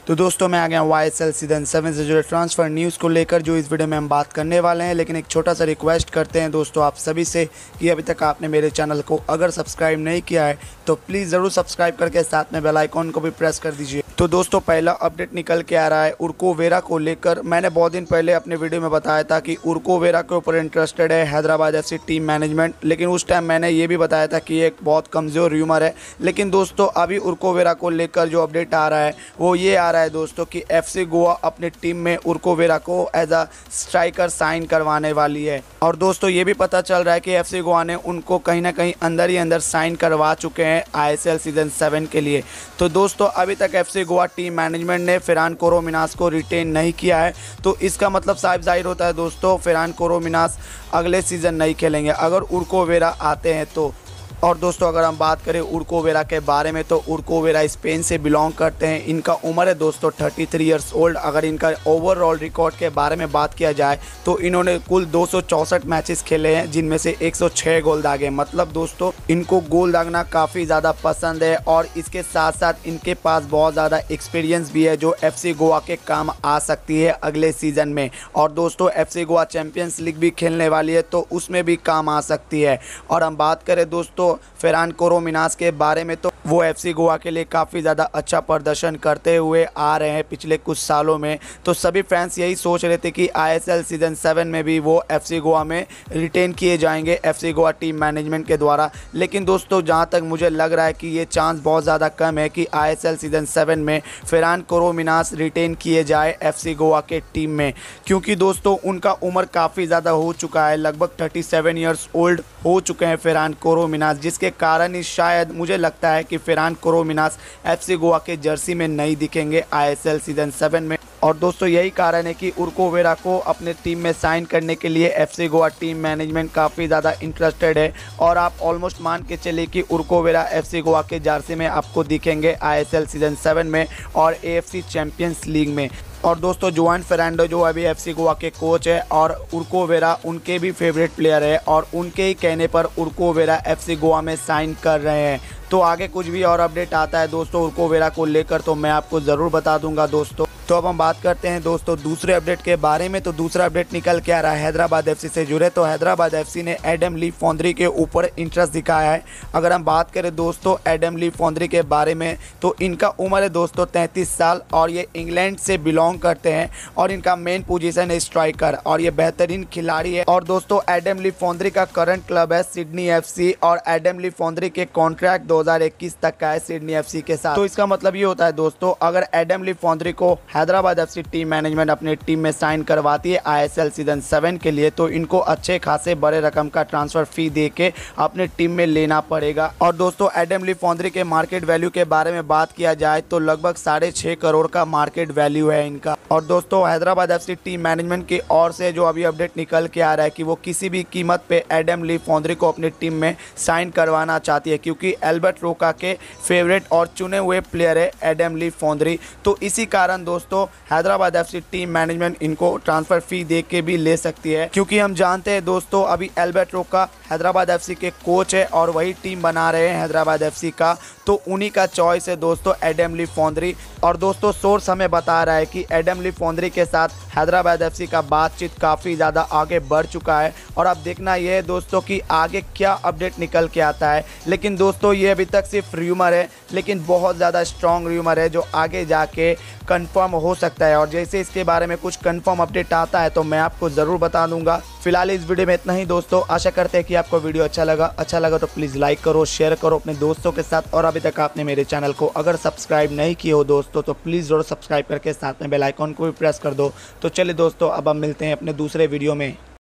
तो दोस्तों मैं आ गया हूँ ISL सीजन 7 से जुड़े ट्रांसफ़र न्यूज़ को लेकर, जो इस वीडियो में हम बात करने वाले हैं। लेकिन एक छोटा सा रिक्वेस्ट करते हैं दोस्तों आप सभी से कि अभी तक आपने मेरे चैनल को अगर सब्सक्राइब नहीं किया है तो प्लीज़ ज़रूर सब्सक्राइब करके साथ में बेल आइकॉन को भी प्रेस कर दीजिए। तो दोस्तों पहला अपडेट निकल के आ रहा है उर्को वेरा को लेकर। मैंने बहुत दिन पहले अपने वीडियो में बताया था कि उर्को वेरा के ऊपर इंटरेस्टेड है हैदराबाद FC टीम मैनेजमेंट, लेकिन उस टाइम मैंने ये भी बताया था कि एक बहुत कमज़ोर र्यूमर है। लेकिन दोस्तों अभी उर्को वेरा को लेकर जो अपडेट आ रहा है वो ये आ रहा है दोस्तों कि FC गोवा अपने टीम में उर्को वेरा को एज अ स्ट्राइकर साइन करवाने वाली है। और दोस्तों ये भी पता चल रहा है कि FC गोवा ने उनको कहीं ना कहीं अंदर ही अंदर साइन करवा चुके हैं ISL सीजन 7 के लिए। तो दोस्तों अभी तक FC गोवा टीम मैनेजमेंट ने फरहान कोरोमिनास को रिटेन नहीं किया है, तो इसका मतलब साफ जाहिर होता है दोस्तों फरहान कोरोमिनास अगले सीज़न नहीं खेलेंगे अगर उर्को वेरा आते हैं तो। और दोस्तों अगर हम बात करें उर्को वेरा के बारे में तो उर्को वेरा स्पेन से बिलोंग करते हैं। इनका उम्र है दोस्तों 33 ईयर्स ओल्ड। अगर इनका ओवरऑल रिकॉर्ड के बारे में बात किया जाए तो इन्होंने कुल 264 मैचेस खेले हैं जिनमें से 106 गोल दागे। मतलब दोस्तों इनको गोल दागना काफ़ी ज़्यादा पसंद है और इसके साथ साथ इनके पास बहुत ज़्यादा एक्सपीरियंस भी है जो FC गोवा के काम आ सकती है अगले सीज़न में। और दोस्तों FC गोवा चैम्पियंस लीग भी खेलने वाली है तो उसमें भी काम आ सकती है। और हम बात करें दोस्तों फरहान कोरोमिनास के बारे में तो वो FC गोवा के लिए काफ़ी ज़्यादा अच्छा प्रदर्शन करते हुए आ रहे हैं पिछले कुछ सालों में। तो सभी फैंस यही सोच रहे थे कि ISL सीजन 7 में भी वो FC गोवा में रिटेन किए जाएंगे FC गोवा टीम मैनेजमेंट के द्वारा। लेकिन दोस्तों जहां तक मुझे लग रहा है कि ये चांस बहुत ज़्यादा कम है कि ISL सीजन 7 में फरहान कोरोमिनास रिटेन किए जाए FC गोवा के टीम में, क्योंकि दोस्तों उनका उम्र काफ़ी ज़्यादा हो चुका है, लगभग 37 ईयर्स ओल्ड हो चुके हैं फरहान कोरोमिनास, जिसके कारण ही शायद मुझे लगता है कि फरहान कोरोमिनास FC गोवा के जर्सी में नहीं दिखेंगे ISL सीजन 7 में। और दोस्तों यही कारण है कि उर्को वेरा को अपने टीम में साइन करने के लिए FC गोवा टीम मैनेजमेंट काफ़ी ज़्यादा इंटरेस्टेड है। और आप ऑलमोस्ट मान के चलिए कि उर्को वेरा FC गोवा के जर्सी में आपको दिखेंगे ISL सीजन 7 में और AFC चैम्पियंस लीग में। और दोस्तों जुआन फर्नांडो जो अभी FC गोवा के कोच है और उर्को वेरा उनके भी फेवरेट प्लेयर है और उनके ही कहने पर उर्को वेरा FC गोवा में साइन कर रहे हैं। तो आगे कुछ भी और अपडेट आता है दोस्तों उर्को वेरा को लेकर तो मैं आपको ज़रूर बता दूंगा दोस्तों। तो अब हम बात करते हैं दोस्तों दूसरे अपडेट के बारे में। तो दूसरा अपडेट निकल के आ रहा है हैदराबाद FC से जुड़े। तो हैदराबाद FC ने एडम ली फॉन्ड्रे के ऊपर इंटरेस्ट दिखाया है। अगर हम बात करें दोस्तों एडम ली फॉन्ड्रे के बारे में तो इनका उम्र है दोस्तों 33 साल और ये इंग्लैंड से बिलोंग करते हैं और इनका मेन पोजीशन है स्ट्राइकर और ये बेहतरीन खिलाड़ी है। और दोस्तों एडम ली फॉन्ड्रे का करंट क्लब है सिडनी FC और एडम ली फॉन्ड्रे के कॉन्ट्रैक्ट 2021 तक का है सिडनी FC के साथ। तो इसका मतलब ये होता है दोस्तों अगर एडम ली फॉन्ड्रे को हैदराबाद FC टीम मैनेजमेंट अपनी टीम में साइन करवाती है ISL सीजन 7 के लिए तो इनको अच्छे खासे बड़े रकम का ट्रांसफर फी दे के अपने टीम में लेना पड़ेगा। और दोस्तों एडम ली फॉन्ड्रे के मार्केट वैल्यू के बारे में बात किया जाए तो लगभग 6.5 करोड़ का मार्केट वैल्यू है इनका। और दोस्तों हैदराबाद FC टीम मैनेजमेंट की ओर से जो अभी अपडेट निकल के आ रहा है कि वो किसी भी कीमत पे एडम ली फॉन्ड्रे को अपनी टीम में साइन करवाना चाहती है, क्योंकि एल्बर्ट रोका के फेवरेट और चुने हुए प्लेयर है एडम ली फॉन्ड्रे। तो इसी कारण दोस्तों हैदराबाद FC टीम मैनेजमेंट इनको ट्रांसफर फी दे के भी ले सकती है, क्योंकि हम जानते हैं दोस्तों अभी एल्बर्ट रोका हैदराबाद FC के कोच है और वही टीम बना रहे हैं हैदराबाद FC का, तो उन्हीं का चॉइस है दोस्तों एडम ली फॉन्ड्रे। और दोस्तों सोर्स हमें बता रहा है कि एडम ली फॉन्ड्रे के साथ हैदराबाद FC का बातचीत काफ़ी ज़्यादा आगे बढ़ चुका है। और अब देखना यह है दोस्तों कि आगे क्या अपडेट निकल के आता है। लेकिन दोस्तों ये अभी तक सिर्फ र्यूमर है, लेकिन बहुत ज़्यादा स्ट्रॉन्ग र्यूमर है जो आगे जाके कंफर्म हो सकता है। और जैसे इसके बारे में कुछ कंफर्म अपडेट आता है तो मैं आपको ज़रूर बता दूंगा। फिलहाल इस वीडियो में इतना ही दोस्तों। आशा करते हैं कि आपको वीडियो अच्छा लगा तो प्लीज़ लाइक करो, शेयर करो अपने दोस्तों के साथ। और अभी तक आपने मेरे चैनल को अगर सब्सक्राइब नहीं किए हो दोस्तों तो प्लीज़ ज़रूर सब्सक्राइब करके साथ में बेल आइकॉन को भी प्रेस कर दो। तो चलिए दोस्तों अब हम मिलते हैं अपने दूसरे वीडियो में।